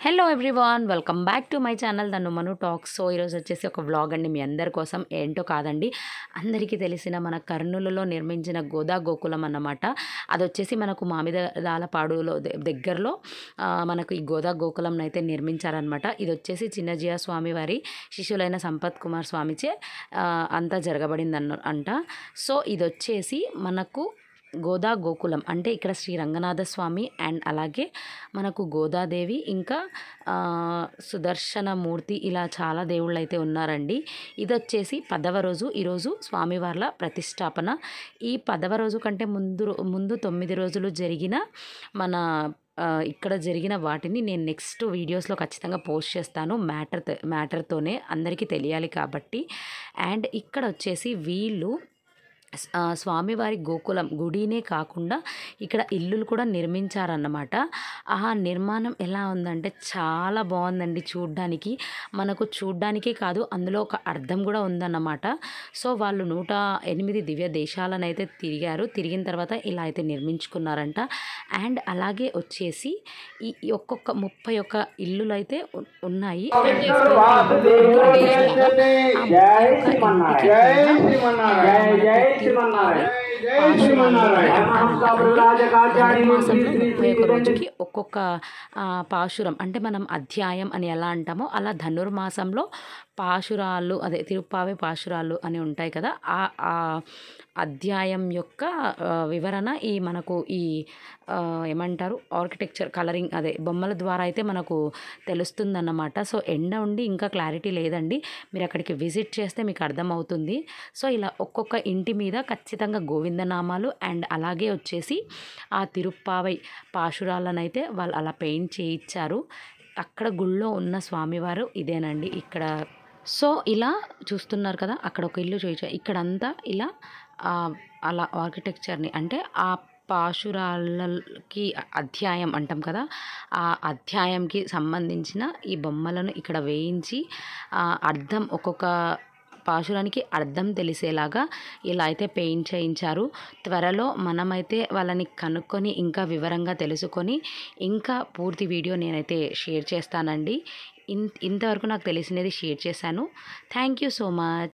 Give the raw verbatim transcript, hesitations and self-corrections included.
Hello everyone, welcome back to my channel the నుమను talks. So ఈరోజు వచ్చేసి ఒక వ్లాగ్ అండి మీ అందరి కోసం. ఏంటో కాదండి, అందరికీ తెలిసిన మన కర్నూలులో నిర్మించిన గోదా గోకులం అన్నమాట. అది వచ్చేసి మనకు మామిదాలపాడులో దగ్గరలో మనకు ఈ గోదా గోకులం అయితే నిర్మించారనమాట. ఇది వచ్చేసి చిన్నజీయ స్వామి వారి శిష్యులైన సంపత్ కుమార్ స్వామిచే అంతా జరగబడింది అన్న అంట. సో ఇది వచ్చేసి మనకు గోదా గోకులం అంటే ఇక్కడ శ్రీ రంగనాథస్వామి అండ్ అలాగే మనకు గోదాదేవి ఇంకా సుదర్శన మూర్తి ఇలా చాలా దేవుళ్ళు అయితే ఉన్నారండి. ఇది వచ్చేసి పదవ రోజు ఈరోజు స్వామివార్ల ప్రతిష్టాపన. ఈ పదవ రోజు కంటే ముందు ముందు తొమ్మిది రోజులు జరిగిన మన ఇక్కడ జరిగిన వాటిని నేను నెక్స్ట్ వీడియోస్లో ఖచ్చితంగా పోస్ట్ చేస్తాను. మ్యాటర్ మ్యాటర్తోనే అందరికీ తెలియాలి కాబట్టి. అండ్ ఇక్కడ వచ్చేసి వీళ్ళు స్వామివారి గోకులం గుడినే కాకుండా ఇక్కడ ఇల్లులు కూడా నిర్మించారన్నమాట. ఆ నిర్మాణం ఎలా ఉందంటే చాలా బాగుందండి చూడ్డానికి. మనకు చూడ్డానికే కాదు, అందులో ఒక అర్థం కూడా ఉందన్నమాట. సో వాళ్ళు నూట ఎనిమిది దివ్య దేశాలను అయితే తిరిగారు. తిరిగిన తర్వాత ఇలా అయితే నిర్మించుకున్నారంట. అండ్ అలాగే వచ్చేసి ఈ ఒక్కొక్క ముప్పై ఒక్క ఇల్లులు అయితే ఉన్నాయి. మాసంలో ముప్పై ఒక రోజుకి ఒక్కొక్క పాశురం అంటే మనం అధ్యాయం అని ఎలా అంటామో అలా ధనుర్మాసంలో పాశురాలు అదే తిరుప్పావే పాశురాలు అని ఉంటాయి కదా, ఆ అధ్యాయం యొక్క వివరణ ఈ మనకు ఈ ఏమంటారు ఆర్కిటెక్చర్ కలరింగ్ అదే బొమ్మల ద్వారా అయితే మనకు తెలుస్తుందన్నమాట. సో ఎండ ఉండి ఇంకా క్లారిటీ లేదండి, మీరు అక్కడికి విజిట్ చేస్తే మీకు అర్థమవుతుంది. సో ఇలా ఒక్కొక్క ఇంటి మీద ఖచ్చితంగా గోవిందనామాలు అండ్ అలాగే వచ్చేసి ఆ తిరుప్పావై పాశురాలను అయితే వాళ్ళు అలా పెయింట్ చేయించారు. అక్కడ గుళ్ళో ఉన్న స్వామివారు ఇదేనండి ఇక్కడ. సో ఇలా చూస్తున్నారు కదా, అక్కడ ఒక ఇల్లు చూయించా, ఇక్కడంతా ఇలా అలా ఆర్కిటెక్చర్ని అంటే ఆ పాశురాలకి అధ్యాయం అంటాం కదా, ఆ అధ్యాయంకి సంబంధించిన ఈ బొమ్మలను ఇక్కడ వేయించి అర్థం ఒక్కొక్క పాశురానికి అర్థం తెలిసేలాగా ఇలా అయితే పెయింట్ చేయించారు. త్వరలో మనమైతే వాళ్ళని కనుక్కొని ఇంకా వివరంగా తెలుసుకొని ఇంకా పూర్తి వీడియో నేనైతే షేర్ చేస్తానండి. ఇంతవరకు నాకు తెలిసినది షేర్ చేశాను. Thank you so much.